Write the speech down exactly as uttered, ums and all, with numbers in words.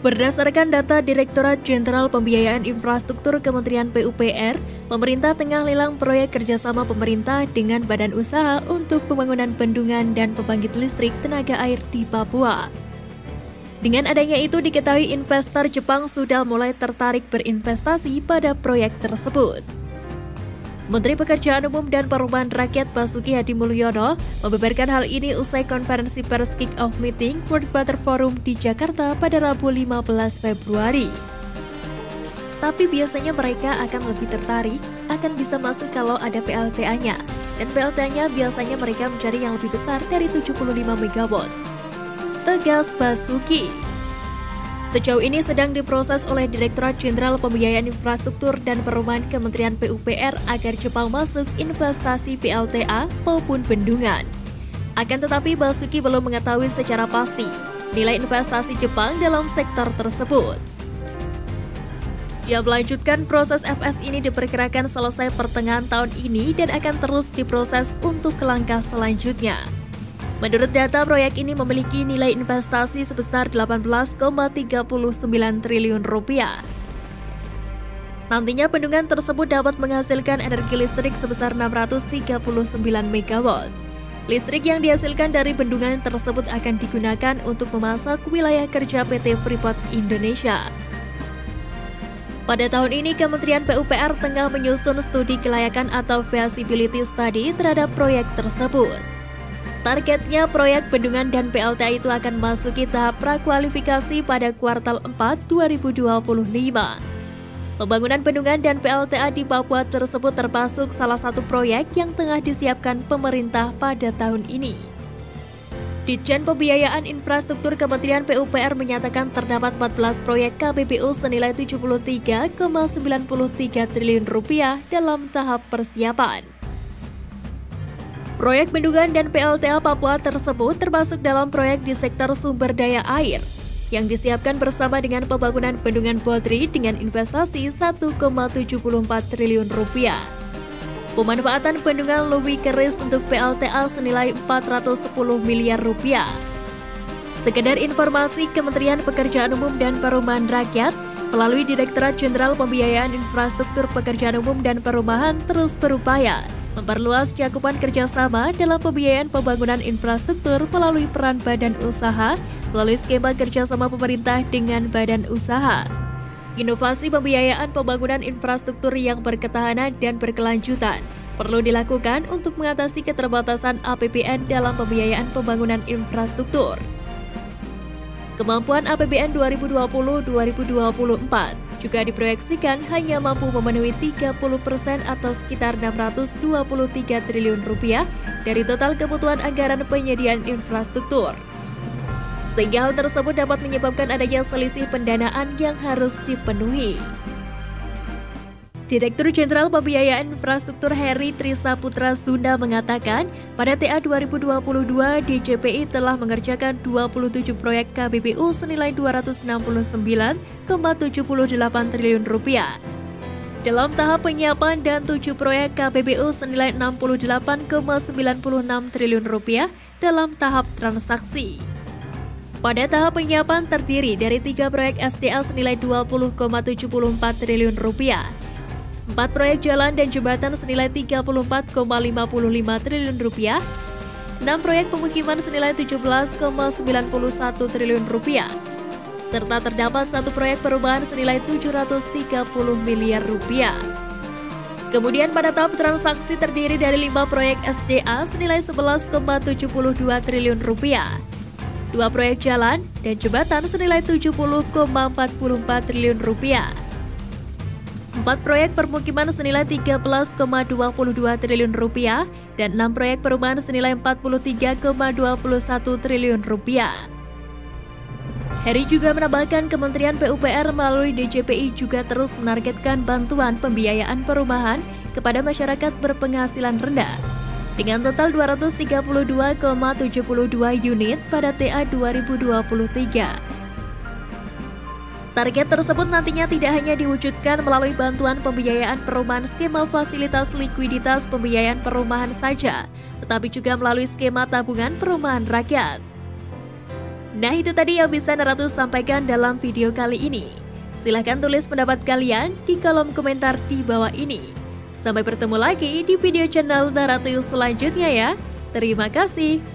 Berdasarkan data Direktorat Jenderal Pembiayaan Infrastruktur Kementerian P U P R, pemerintah tengah lelang proyek kerjasama pemerintah dengan badan usaha untuk pembangunan bendungan dan pembangkit listrik tenaga air di Papua. Dengan adanya itu diketahui investor Jepang sudah mulai tertarik berinvestasi pada proyek tersebut. Menteri Pekerjaan Umum dan Perumahan Rakyat Basuki Hadi Mulyono membeberkan hal ini usai konferensi pers kick-off meeting World Water Forum di Jakarta pada Rabu lima belas Februari. Tapi biasanya mereka akan lebih tertarik akan bisa masuk kalau ada P L T A-nya. Dan P L T A-nya biasanya mereka mencari yang lebih besar dari tujuh puluh lima megawatt. Tegas Basuki. Sejauh ini sedang diproses oleh Direktorat Jenderal Pembiayaan Infrastruktur dan Perumahan Kementerian P U P R agar Jepang masuk investasi P L T A maupun bendungan. Akan tetapi Basuki belum mengetahui secara pasti nilai investasi Jepang dalam sektor tersebut. Dia melanjutkan proses F S ini diperkirakan selesai pertengahan tahun ini dan akan terus diproses untuk ke langkah selanjutnya. Menurut data, proyek ini memiliki nilai investasi sebesar delapan belas koma tiga sembilan triliun rupiah. Nantinya bendungan tersebut dapat menghasilkan energi listrik sebesar enam ratus tiga puluh sembilan megawatt. Listrik yang dihasilkan dari bendungan tersebut akan digunakan untuk memasak wilayah kerja P T Freeport Indonesia. Pada tahun ini, Kementerian P U P R tengah menyusun studi kelayakan atau feasibility study terhadap proyek tersebut. Targetnya proyek bendungan dan P L T A itu akan memasuki tahap prakualifikasi pada kuartal empat dua ribu dua puluh lima. Pembangunan bendungan dan P L T A di Papua tersebut termasuk salah satu proyek yang tengah disiapkan pemerintah pada tahun ini. Ditjen Pembiayaan Infrastruktur Kementerian P U P R menyatakan terdapat empat belas proyek K B B U senilai tujuh puluh tiga koma sembilan tiga triliun rupiah dalam tahap persiapan. Proyek bendungan dan P L T A Papua tersebut termasuk dalam proyek di sektor sumber daya air yang disiapkan bersama dengan pembangunan bendungan Bodri dengan investasi satu koma tujuh empat triliun rupiah. Pemanfaatan bendungan Luwi Keris untuk P L T A senilai empat ratus sepuluh miliar rupiah. Sekedar informasi, Kementerian Pekerjaan Umum dan Perumahan Rakyat melalui Direktorat Jenderal Pembiayaan Infrastruktur Pekerjaan Umum dan Perumahan terus berupaya memperluas cakupan kerjasama dalam pembiayaan pembangunan infrastruktur melalui peran badan usaha, melalui skema kerjasama pemerintah dengan badan usaha. Inovasi pembiayaan pembangunan infrastruktur yang berketahanan dan berkelanjutan perlu dilakukan untuk mengatasi keterbatasan A P B N dalam pembiayaan pembangunan infrastruktur. Kemampuan A P B N dua ribu dua puluh sampai dua ribu dua puluh empat juga diproyeksikan hanya mampu memenuhi tiga puluh persen atau sekitar enam ratus dua puluh tiga triliun rupiah dari total kebutuhan anggaran penyediaan infrastruktur. Sehingga hal tersebut dapat menyebabkan adanya selisih pendanaan yang harus dipenuhi. Direktur Jenderal Pembiayaan Infrastruktur Heri Trisaputra Sunda mengatakan, pada T A dua ribu dua puluh dua D J P I telah mengerjakan dua puluh tujuh proyek K B B U senilai dua ratus enam puluh sembilan koma tujuh delapan triliun rupiah. Dalam tahap penyiapan dan tujuh proyek K B B U senilai enam puluh delapan koma sembilan enam triliun rupiah dalam tahap transaksi. Pada tahap penyiapan terdiri dari tiga proyek S D A senilai dua puluh koma tujuh empat triliun rupiah. empat proyek jalan dan jembatan senilai tiga puluh empat koma lima lima triliun rupiah, enam proyek pemukiman senilai tujuh belas koma sembilan satu triliun rupiah, serta terdapat satu proyek perumahan senilai tujuh ratus tiga puluh miliar rupiah. Kemudian pada tahap transaksi terdiri dari lima proyek S D A senilai sebelas koma tujuh dua triliun rupiah, dua proyek jalan dan jembatan senilai tujuh puluh koma empat empat triliun rupiah, empat proyek permukiman senilai tiga belas koma dua dua triliun rupiah dan enam proyek perumahan senilai empat puluh tiga koma dua satu triliun rupiah. Heri juga menambahkan Kementerian P U P R melalui D J P I juga terus menargetkan bantuan pembiayaan perumahan kepada masyarakat berpenghasilan rendah dengan total dua ratus tiga puluh dua koma tujuh dua unit pada T A dua ribu dua puluh tiga. Target tersebut nantinya tidak hanya diwujudkan melalui bantuan pembiayaan perumahan skema fasilitas likuiditas pembiayaan perumahan saja, tetapi juga melalui skema tabungan perumahan rakyat. Nah, itu tadi yang bisa Naratus sampaikan dalam video kali ini. Silahkan tulis pendapat kalian di kolom komentar di bawah ini. Sampai bertemu lagi di video channel Naratus selanjutnya ya. Terima kasih.